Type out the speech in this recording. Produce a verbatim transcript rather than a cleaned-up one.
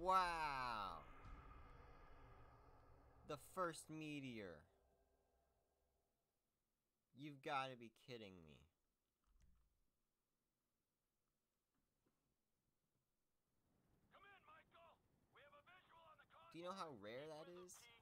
Wow! The first meteor. You've got to be kidding me. Come in, Michael. We have a visual on the Do you know how rare that is?